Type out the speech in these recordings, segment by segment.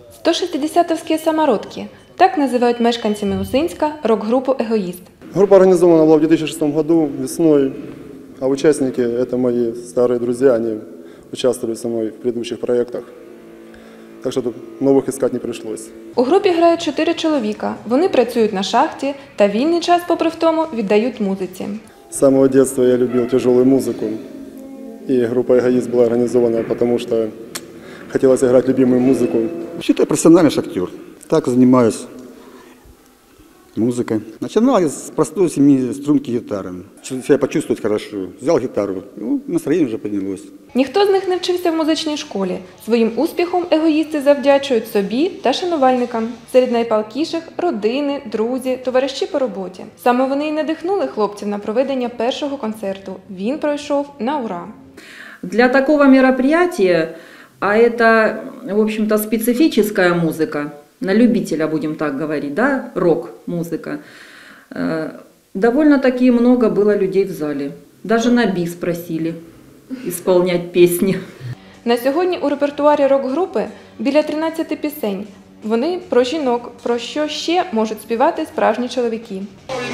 160-вские самородки – так называют мешканцы Минусинска рок-группу «Эгоист». Группа организована была в 2006 году весной, а участники – это мои старые друзья, они участвовали со мной в предыдущих проектах. Так що нових искать не прийшлось. У групі грають 4 чоловіка. Вони працюють на шахті та вільний час, попри втому, віддають музиці. С самого детства я любил тяжелую музыку. И группа «Эгоист» была организована, потому что хотелось играть любимую музыку. Вообще-то я профессиональный шахтер. Так занимаюсь музыкой. Начинал я с простой 7-струнки гитары. Себя почувствовать хорошо. Взял гитару, настроение уже поднялось. Ніхто з них не вчився в музичній школі. Своїм успіхом егоїсти завдячують собі та шанувальникам. Серед найпалкіших – родини, друзі, товариші по роботі. Саме вони й надихнули хлопців на проведення першого концерту. Він пройшов на ура. Для такого мероприятия, а это, в общем-то, специфическая музыка, на любителя, будем так говорить, да, рок-музыка, довольно-таки много было людей в зале. Даже на бис просили исполнять песни. На сьогодні у репертуарі рок-групи біля 13 пісень. Вони про жінок, про що ще можуть співати справжні чоловіки.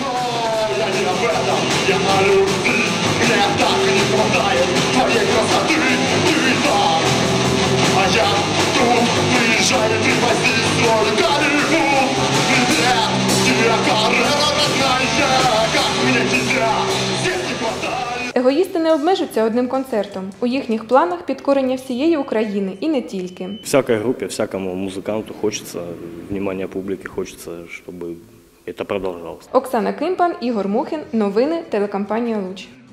Егоїсти не обмежуються одним концертом. У їхніх планах підкорення всієї України і не тільки. Всякой группе, всякому музыканту хочется внимания публики, хочется, чтобы это продолжалось. Оксана Кимпан, Ігор Мухін. Новини телекомпанія «Луч».